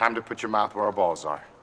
Time to put your mouth where our balls are.